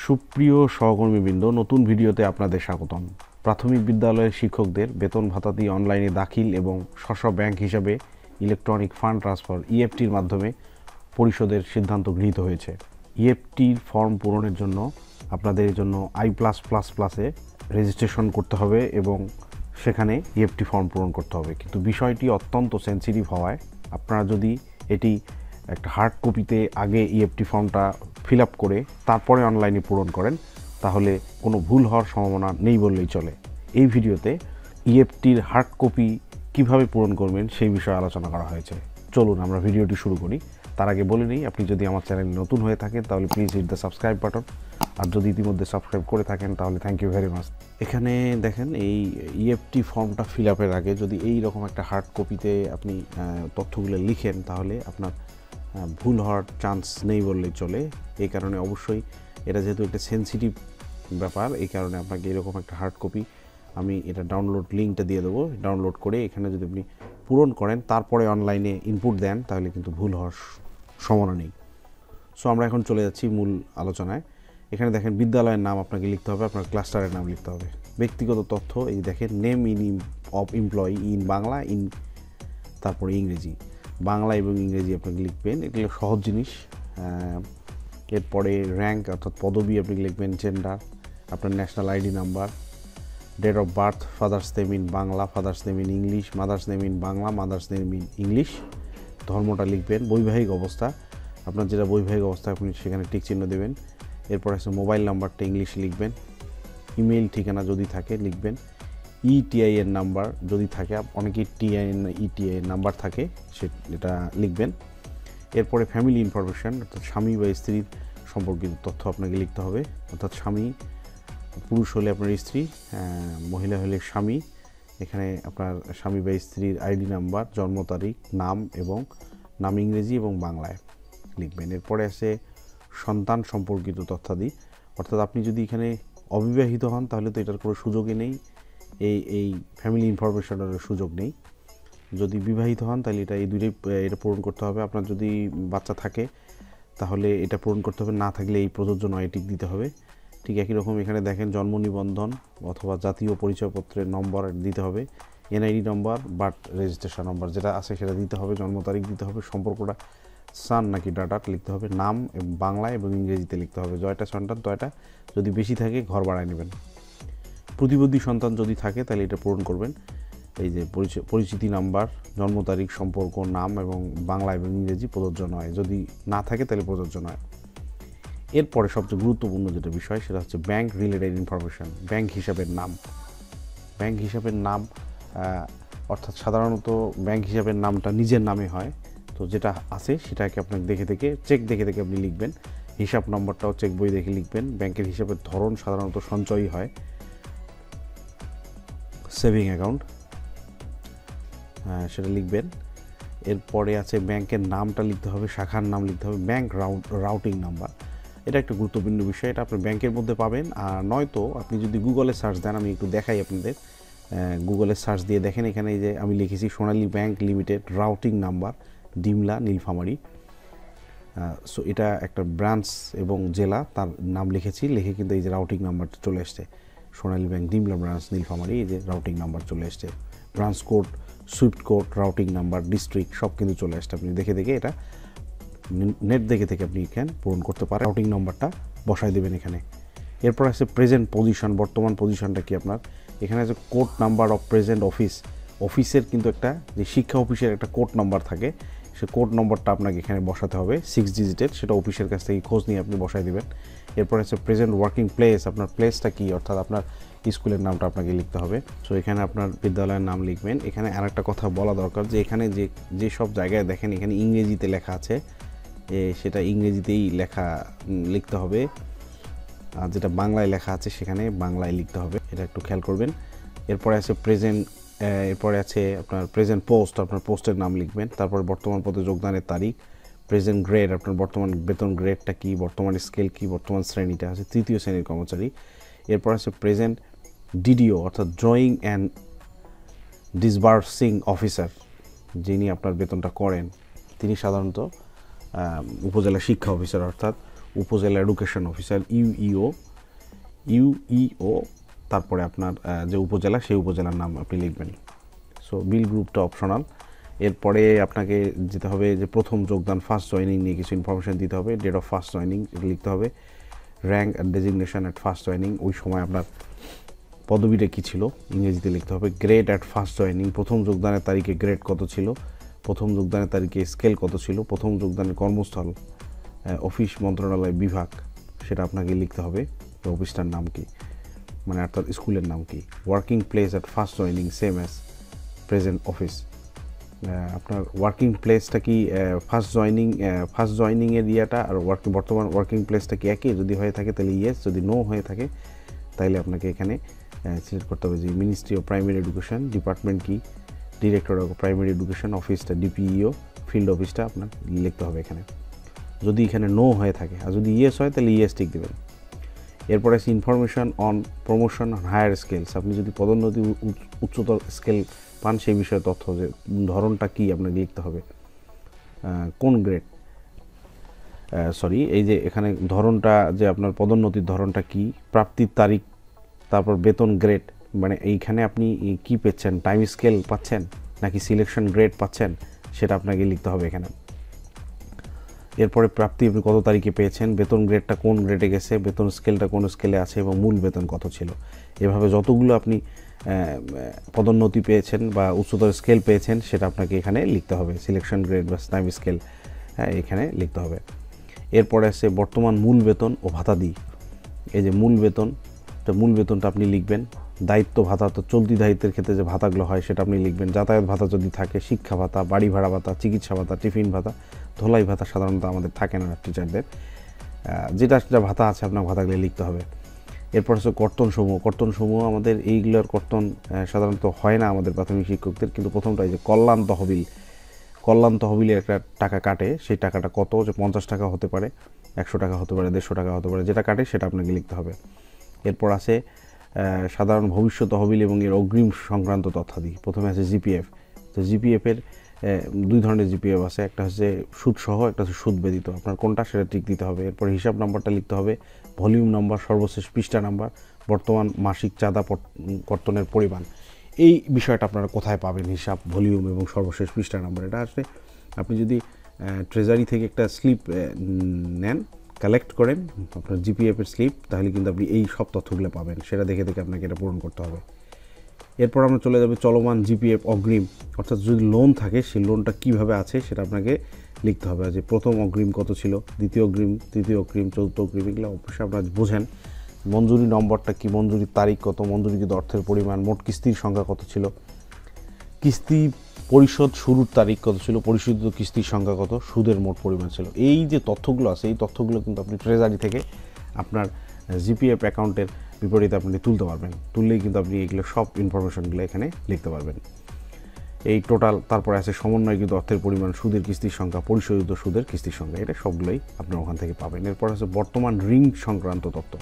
সুপ্রিয় সহকর্মীবৃন্দ, নতুন ভিডিওতে আপনাদের স্বাগতম। প্রাথমিক বিদ্যালয়ের শিক্ষকদের বেতন ভাতা দিয়ে অনলাইনে দাখিল এবং স্ব ব্যাংক হিসাবে ইলেকট্রনিক ফান্ড ট্রান্সফার ইএফটির মাধ্যমে পরিশোধের সিদ্ধান্ত গৃহীত হয়েছে। ইএফটির ফর্ম পূরণের জন্য আপনাদের জন্য i+++এ রেজিস্ট্রেশন করতে হবে এবং সেখানে ইএফটি ফর্ম পূরণ করতে হবে। কিন্তু বিষয়টি অত্যন্ত সেন্সিটিভ হওয়ায় আপনারা যদি এটি একটা হার্ড কপিতে আগে ইএফটি ফর্মটা ফিল আপ করে তারপরে অনলাইনে পূরণ করেন, তাহলে কোনো ভুল হওয়ার সম্ভাবনা নেই বললেই চলে। এই ভিডিওতে ইএফটির হার্ড কপি কিভাবে পূরণ করবেন সেই বিষয়ে আলোচনা করা হয়েছে। চলুন আমরা ভিডিওটি শুরু করি। তার আগে বলে নিই, আপনি যদি আমার চ্যানেলে নতুন হয়ে থাকেন তাহলে please hit the subscribe button, আর যদি ইতিমধ্যে সাবস্ক্রাইব করে থাকেন তাহলে থ্যাংক ইউ ভেরি মাচ। এখানে দেখেন, এই ইএফটি ফর্মটা ফিল আপের আগে যদি এই রকম একটা হার্ড কপিতে আপনি তথ্যগুলো লিখেন তাহলে আপনার ভুল হওয়ার চান্স নেই বললেই চলে। এই কারণে অবশ্যই এটা যেহেতু একটা সেন্সিটিভ ব্যাপার, এই কারণে আপনাকে এরকম একটা হার্ড কপি আমি এটা ডাউনলোড লিঙ্কটা দিয়ে দেবো। ডাউনলোড করে এখানে যদি আপনি পূরণ করেন তারপরে অনলাইনে ইনপুট দেন তাহলে কিন্তু ভুল হওয়ার সম্ভাবনা নেই। সো আমরা এখন চলে যাচ্ছি মূল আলোচনায়। এখানে দেখেন, বিদ্যালয়ের নাম আপনাকে লিখতে হবে, আপনার ক্লাস্টারের নাম লিখতে হবে। ব্যক্তিগত তথ্য এই দেখেন, name of employee in Bangla, তারপরে ইংরেজি, বাংলা এবং ইংরেজি আপনাকে লিখবেন, এগুলো সহজ জিনিস। এরপরে র্যাঙ্ক অর্থাৎ পদবি আপনি লিখবেন, জেন্ডার, আপনার national ID number, date of birth, father's name in Bangla, father's name in English, mother's name in Bangla, mother's name in English, ধর্মটা লিখবেন, বৈবাহিক অবস্থা, আপনার যেটা বৈবাহিক অবস্থা আপনি সেখানে টিক চিহ্ন দেবেন। এরপর আছে মোবাইল নাম্বারটা ইংলিশে লিখবেন, ইমেল ঠিকানা যদি থাকে লিখবেন, ইটিআইএন নাম্বার যদি থাকে, অনেকেই ইটিআইএন নাম্বার থাকে সেটা লিখবেন। এরপরে ফ্যামিলি ইনফরমেশান অর্থাৎ স্বামী বা স্ত্রীর সম্পর্কিত তথ্য আপনাকে লিখতে হবে, অর্থাৎ স্বামী, পুরুষ হলে আপনার স্ত্রী, মহিলা হলে স্বামী। এখানে আপনার স্বামী বা স্ত্রীর আইডি নাম্বার, জন্ম তারিখ, নাম এবং নাম ইংরেজি এবং বাংলায় লিখবেন। এরপরে আছে সন্তান সম্পর্কিত তথ্যাদি, অর্থাৎ আপনি যদি এখানে অবিবাহিত হন তাহলে তো এটার কোনো সুযোগই নেই, এই ফ্যামিলি ইনফরমেশনের সুযোগ নেই। যদি বিবাহিত হন তাহলে এই দুটোই এটা পূরণ করতে হবে। আপনার যদি বাচ্চা থাকে তাহলে এটা পূরণ করতে হবে, না থাকলে এই প্রযোজ্য নয় টিক দিতে হবে। ঠিক একই রকম এখানে দেখেন, জন্ম নিবন্ধন অথবা জাতীয় পরিচয়পত্রের নম্বর দিতে হবে, এনআইডি নম্বর, বার্থ রেজিস্ট্রেশন নম্বর যেটা আছে সেটা দিতে হবে, জন্ম তারিখ দিতে হবে, সম্পর্কটা সান নাকি ডাটার লিখতে হবে, নাম বাংলায় এবং ইংরেজিতে লিখতে হবে, জয়টা সন্তান তয়টা, যদি বেশি থাকে ঘর বাড়ায় নেবেন। প্রতিবন্ধী সন্তান যদি থাকে তাহলে এটা পূরণ করবেন। এই যে পরিচিতি নাম্বার, জন্ম তারিখ, সম্পর্ক, নাম এবং বাংলা এবং ইংরেজি প্রযোজ্য নয়, যদি না থাকে তাহলে প্রযোজ্য নয়। এরপরে সবচেয়ে গুরুত্বপূর্ণ যেটা বিষয় সেটা হচ্ছে ব্যাংক রিলেটেড ইনফরমেশান, ব্যাংক হিসাবের নাম। ব্যাংক হিসাবের নাম অর্থাৎ সাধারণত ব্যাংক হিসাবের নামটা নিজের নামে হয়, তো যেটা আছে সেটাকে আপনাকে চেক দেখে আপনি লিখবেন। হিসাব নম্বরটাও চেক বই দেখে লিখবেন। ব্যাংকের হিসাবের ধরন সাধারণত সঞ্চয়ই হয়, সেভিং অ্যাকাউন্ট, সেটা লিখবেন। এরপরে আছে ব্যাংকের নামটা লিখতে হবে, শাখার নাম লিখতে হবে, ব্যাংক রাউটিং নাম্বার, এটা একটা গুরুত্বপূর্ণ বিষয়, এটা আপনি ব্যাংকের মধ্যে পাবেন। আর নয়তো আপনি যদি গুগলে সার্চ দেন, আমি একটু দেখাই আপনাদের, গুগলে সার্চ দিয়ে দেখেন, এখানে এই যে আমি লিখেছি Sonali bank limited routing number, Dimla, Nilphamari. So এটা একটা ব্রাঞ্চ এবং জেলা তার নাম লিখেছি, লিখে কিন্তু এই যে রাউটিং নাম্বারটা চলে এসছে, সোনালী ব্যাংক ডিমলা ব্রাঞ্চ নীলফামারী, এই যে রাউটিং নাম্বার চলে এসছে, branch code, swift code, routing number, district সব কিন্তু চলে আসছে। আপনি দেখে এটা নেট দেখে আপনি এখানে পূরণ করতে পারেন। রাউটিং নাম্বারটা বসাই দেবেন এখানে। এরপর আছে প্রেজেন্ট পজিশন, বর্তমান পজিশনটা কি আপনার। এখানে আছে কোড নাম্বার অফ প্রেজেন্ট অফিসের কিন্তু একটা যে শিক্ষা অফিসের একটা কোড নাম্বার থাকে, সে কোড নম্বরটা আপনাকে এখানে বসাতে হবে 6 ডিজিটের, সেটা অফিসের কাছ থেকে খোঁজ নিয়ে আপনি বসাই দেবেন। এরপর আছে প্রেজেন্ট ওয়ার্কিং প্লেস, আপনার প্লেসটা কি, অর্থাৎ আপনার স্কুলের নামটা আপনাকে লিখতে হবে। সো এখানে আপনার বিদ্যালয়ের নাম লিখবেন। এখানে আর একটা কথা বলা দরকার যে এখানে যে সব জায়গায় দেখেন এখানে ইংরেজিতে লেখা আছে, সেটা ইংরেজিতেই লিখতে হবে, আর যেটা বাংলায় লেখা আছে সেখানে বাংলায় লিখতে হবে, এটা একটু খেয়াল করবেন। এরপরে আছে আপনার প্রেজেন্ট পোস্ট, আপনার পোস্টের নাম লিখবেন। তারপরে বর্তমান পদে যোগদানের তারিখ, প্রেজেন্ট গ্রেড, আপনার বর্তমান বেতন গ্রেডটা কি, বর্তমান স্কেল কি, বর্তমান শ্রেণীটা আছে 3য় শ্রেণীর কর্মচারী। এরপর আছে প্রেজেন্ট ডিডিও অর্থাৎ ড্রয়িং অ্যান্ড ডিসবার্সিং অফিসার, যিনি আপনার বেতনটা করেন তিনি সাধারণত উপজেলা শিক্ষা অফিসার, অর্থাৎ উপজেলা এডুকেশন অফিসার ইউইও তারপরে আপনার যে উপজেলা সেই উপজেলার নাম আপনি লিখবেন। সো বিল গ্রুপটা অপশনাল। এরপরে আপনাকে যেতে হবে যে প্রথম যোগদান ফার্স্ট জয়েনিং নিয়ে কিছু ইনফরমেশন দিতে হবে। ডেট অফ ফার্স্ট জয়েনিং এটা লিখতে হবে। Rank and designation at first joining, ওই সময় আপনার পদবিটা কী ছিল ইংরেজিতে লিখতে হবে। গ্রেড অ্যাট ফার্স্ট জয়েনিং, প্রথম যোগদানের তারিখে গ্রেড কত ছিল, প্রথম যোগদানের তারিখে স্কেল কত ছিল, প্রথম যোগদানের কর্মস্থল অফিস মন্ত্রণালয় বিভাগ সেটা আপনাকে লিখতে হবে, অফিসটার নাম কি, মানে অর্থাৎ স্কুলের নাম কি। Working place at first joining same as present office, আপনার ওয়ার্কিং প্লেসটা কি ফার্স্ট জয়েনিংয়ের ইয়েটা আর বর্তমান ওয়ার্কিং প্লেসটা কি একই, যদি হয়ে থাকে তাহলে ইয়েস, যদি নো হয়ে থাকে তাহলে আপনাকে এখানে সিলেক্ট করতে হবে যে ministry of primary education, department কি ডিরেক্টর অফ প্রাইমারি এডুকেশন, অফিসটা ডিপিইও, ফিল্ড অফিসটা আপনার লিখতে হবে এখানে, যদি এখানে নো হয়ে থাকে। আর যদি ইয়েস হয় তাহলে ইয়েস টিক দেবেন। এরপরে আছে information on promotion higher scales, আপনি যদি পদোন্নতি উচ্চতর স্কেল পান সেই বিষয়ে তথ্য, যে ধরনটা কী আপনাকে লিখতে হবে, কোন গ্রেড, এই যে এখানে ধরনটা যে আপনার পদোন্নতির ধরনটা কী, প্রাপ্তির তারিখ, তারপর বেতন গ্রেড, মানে এইখানে আপনি কি পেচ্ছেন, টাইম স্কেল পাচ্ছেন নাকি সিলেকশন গ্রেড পাচ্ছেন সেটা আপনাকে লিখতে হবে এখানে। এরপরে প্রাপ্তি আপনি কত তারিখে পেয়েছেন, বেতন গ্রেডটা কোন গ্রেডে গেছে, বেতন স্কেলটা কোন স্কেলে আছে এবং মূল বেতন কত ছিল। এভাবে যতগুলো আপনি পদোন্নতি পেয়েছেন বা উচ্চতর স্কেল পেয়েছেন সেটা আপনাকে এখানে লিখতে হবে, সিলেকশন গ্রেড বা টাইম স্কেল এখানে লিখতে হবে। এরপরে আছে বর্তমান মূল বেতন ও ভাতাদি, এই যে মূল বেতনটা আপনি লিখবেন। দায়িত্ব ভাতা, তো চলতি দায়িত্বের ক্ষেত্রে যে ভাতাগুলো হয় সেটা আপনি লিখবেন। যাতায়াত ভাতা যদি থাকে, শিক্ষা ভাতা, বাড়ি ভাড়া ভাতা, চিকিৎসা ভাতা, টিফিন ভাতা, ধোলাই ভাতা সাধারণত আমাদের থাকে না টিচারদের, যেটা ভাতা আছে আপনার ভাতাগুলো লিখতে হবে। এরপর হচ্ছে কর্তনসমূহ আমাদের এইগুলোর কর্তন সাধারণত হয় না আমাদের প্রাথমিক শিক্ষকদের, কিন্তু প্রথমটা যে কল্যাণ তহবিলের একটা টাকা কাটে, সেই টাকাটা কত, যে 50 টাকা হতে পারে, 100 টাকা হতে পারে, 150 টাকা হতে পারে, যেটা কাটে সেটা আপনাকে লিখতে হবে। এরপর আছে সাধারণ ভবিষ্যৎ তহবিল এবং এর অগ্রিম সংক্রান্ত তথ্যাদি। প্রথমে আছে জিপিএফ, তো জিপিএফের দুই ধরনের জিপিএফ আছে, একটা হচ্ছে সুদ সহ, একটা হচ্ছে সুদ ব্যতীত, আপনার কোনটা সেটা টিক দিতে হবে। এরপর হিসাব নাম্বারটা লিখতে হবে, ভলিউম নাম্বার, সর্বশেষ পৃষ্ঠা নাম্বার, বর্তমান মাসিক চাঁদা কর্তনের পরিমাণ। এই বিষয়টা আপনারা কোথায় পাবেন, হিসাব, ভলিউম এবং সর্বশেষ পৃষ্ঠা নাম্বার, এটা আসলে আপনি যদি ট্রেজারি থেকে একটা স্লিপ নেন, কালেক্ট করেন আপনার জিপিএফের স্লিপ, তাহলে কিন্তু আপনি এই সব তথ্যগুলো পাবেন, সেটা দেখে আপনাকে এটা পূরণ করতে হবে। এরপর আমরা চলে যাবে চলমান জিপিএফ অগ্রিম, অর্থাৎ যদি লোন থাকে সেই লোনটা কীভাবে আছে সেটা আপনাকে লিখতে হবে, যে প্রথম অগ্রিম কত ছিল, দ্বিতীয় অগ্রিম, তৃতীয় অগ্রিম, চতুর্থ অগ্রিম, এগুলো অবশ্যই আপনারা বোঝেন। মঞ্জুরি নম্বরটা কি, মঞ্জুরির তারিখ কত, মঞ্জুরিকৃত অর্থের পরিমাণ, মোট কিস্তির সংখ্যা কত ছিল, কিস্তি পরিশোধ শুরুর তারিখ কত ছিল, পরিশোধিত কিস্তির সংখ্যা কত, সুদের মোট পরিমাণ ছিল। এই যে তথ্যগুলো আছে এই তথ্যগুলো কিন্তু আপনি ট্রেজারি থেকে আপনার জিপিএফ অ্যাকাউন্টের বিপরীতে আপনি তুলতে পারবেন, তুললেই কিন্তু আপনি এগুলো সব ইনফরমেশনগুলো এখানে লিখতে পারবেন। এই টোটাল, তারপরে আছে সমন্বয়কৃত অর্থের পরিমাণ, সুদের কিস্তির সংখ্যা, পরিশোধিত সুদের কিস্তির সংখ্যা, এটা সবগুলোই আপনার ওখান থেকে পাবেন। এরপর আছে বর্তমান ঋণ সংক্রান্ত তথ্য,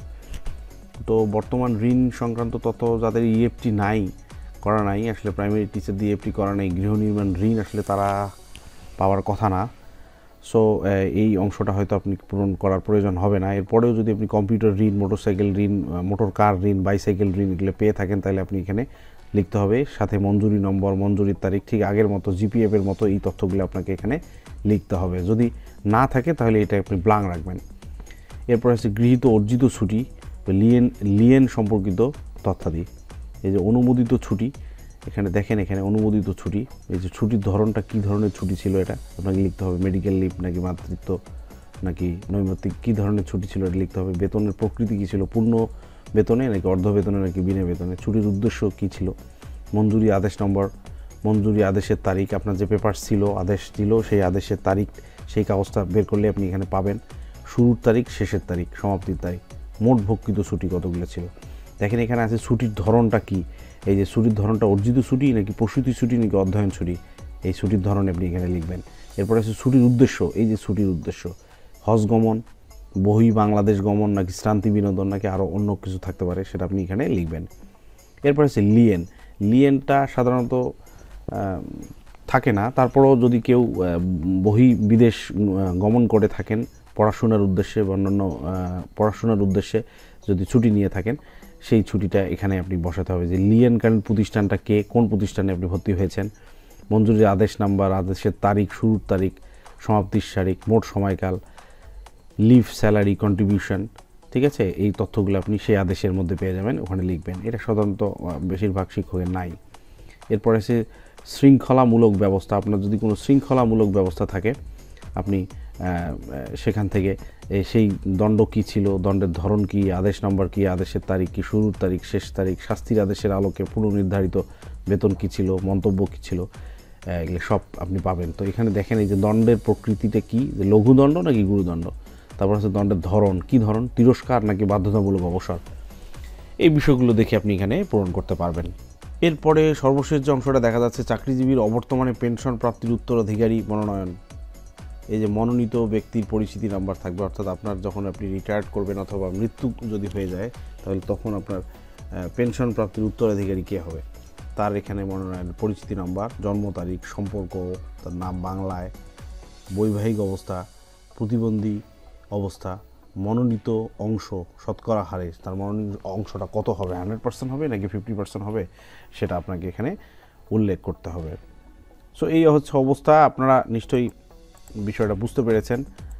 তো বর্তমান ঋণ সংক্রান্ত তথ্য যাদের ইএফটি করা নাই, আসলে প্রাইমারি টিচার দিয়ে ইএফটি করা নেই, গৃহ নির্মাণ ঋণ আসলে তারা পাওয়ার কথা না। সো এই অংশটা হয়তো আপনি পূরণ করার প্রয়োজন হবে না। এরপরেও যদি আপনি কম্পিউটার ঋণ, মোটরসাইকেল ঋণ, মোটর কার ঋণ, বাইসাইকেল ঋণ এগুলো পেয়ে থাকেন তাহলে আপনি এখানে লিখতে হবে, সাথে মঞ্জুরি নম্বর, মঞ্জুরির তারিখ, ঠিক আগের মতো জিপিএফের মতো এই তথ্যগুলো আপনাকে এখানে লিখতে হবে। যদি না থাকে তাহলে এটা আপনি ব্লাঙ্ক রাখবেন। এরপর আছে গৃহীত অর্জিত ছুটি, লিয়েন সম্পর্কিত তথ্যাদি, এই যে অনুমোদিত ছুটি, এখানে দেখেন এখানে অনুমোদিত ছুটি, এই যে ছুটির ধরনটা কী ধরনের ছুটি ছিল এটা আপনাকে লিখতে হবে, মেডিকেল লিভ নাকি মাতৃত্ব নাকি নৈমিত্তিক, কী ধরনের ছুটি ছিল এটা লিখতে হবে। বেতনের প্রকৃতি কী ছিল, পূর্ণ বেতনে নাকি অর্ধ বেতনে নাকি বিনা বেতনে, ছুটির উদ্দেশ্য কী ছিল, মঞ্জুরি আদেশ নম্বর, মঞ্জুরি আদেশের তারিখ, আপনার যে পেপার ছিল, আদেশ ছিল, সেই আদেশের তারিখ, সেই কাগজটা বের করলে আপনি এখানে পাবেন, শুরুর তারিখ, শেষের তারিখ, সমাপ্তির তারিখ, মোট ভোগকৃত ছুটি কতগুলো ছিল। দেখেন এখানে আছে ছুটির ধরনটা কি, এই যে ছুটির ধরনটা অর্জিত ছুটি নাকি প্রসূতি ছুটি নাকি অধ্যয়ন ছুটি, এই ছুটির ধরন আপনি এখানে লিখবেন। এরপরে আছে ছুটির উদ্দেশ্য, এই যে ছুটির উদ্দেশ্য, হজ গমন, বহি বাংলাদেশ গমন নাকি শ্রান্তি বিনোদন নাকি আরও অন্য কিছু থাকতে পারে, সেটা আপনি এখানে লিখবেন। এরপরে আছে লিয়েনটা সাধারণত থাকে না, তারপরেও যদি কেউ বিদেশ গমন করে থাকেন পড়াশোনার উদ্দেশ্যে বা অন্যান্য পড়াশোনার উদ্দেশ্যে যদি ছুটি নিয়ে থাকেন, সেই ছুটিটা এখানে আপনি বসাতে হবে যে লিয়েনকালীন প্রতিষ্ঠানটা কে, কোন প্রতিষ্ঠানে আপনি ভর্তি হয়েছেন, মঞ্জুরির আদেশ নাম্বার, আদেশের তারিখ, শুরুর তারিখ, সমাপ্তির তারিখ, মোট সময়কাল, লিভ, স্যালারি, কন্ট্রিবিউশন, ঠিক আছে। এই তথ্যগুলো আপনি সেই আদেশের মধ্যে পেয়ে যাবেন, ওখানে লিখবেন। এটা সাধারণত বেশিরভাগ শিক্ষকের নাই। এরপরে আছে শৃঙ্খলামূলক ব্যবস্থা। আপনার যদি কোনো শৃঙ্খলামূলক ব্যবস্থা থাকে, আপনি সেখান থেকে সেই দণ্ড কী ছিল, দণ্ডের ধরন কী, আদেশ নম্বর কী, আদেশের তারিখ কী, শুরুর তারিখ, শেষ তারিখ, শাস্তির আদেশের আলোকে পূর্বনির্ধারিত বেতন কী ছিল, মন্তব্য কী ছিল, এগুলো সব আপনি পাবেন। তো এখানে দেখেন এই যে দণ্ডের প্রকৃতিটা কী, যে লঘুদণ্ড নাকি গুরুদণ্ড, তারপর হচ্ছে দণ্ডের ধরন, কী ধরন, তিরস্কার নাকি বাধ্যতামূলক অবসর, এই বিষয়গুলো দেখে আপনি এখানে পূরণ করতে পারবেন। এরপরে সর্বশেষ যে অংশটা দেখা যাচ্ছে, চাকরিজীবীর অবর্তমানে পেনশন প্রাপ্তির উত্তরাধিকারী মনোনয়ন। এই যে মনোনীত ব্যক্তির পরিচিতি নাম্বার থাকবে, অর্থাৎ আপনার যখন আপনি রিটায়ার্ড করবেন অথবা মৃত্যু যদি হয়ে যায়, তাহলে তখন আপনার পেনশন প্রাপ্তির উত্তরাধিকারী কে হবে, তার এখানে মনোনয়ন, পরিচিতি নাম্বার, জন্ম তারিখ, সম্পর্ক, তার নাম বাংলায়, বৈবাহিক অবস্থা, প্রতিবন্ধী অবস্থা, মনোনীত অংশ শতকরা হারে, তার মনোনীত অংশটা কত হবে, 100% হবে নাকি 50% হবে, সেটা আপনাকে এখানে উল্লেখ করতে হবে। সো এই হচ্ছে অবস্থা। আপনারা নিশ্চয়ই বিষয়টা বুঝতে পেরেছেন।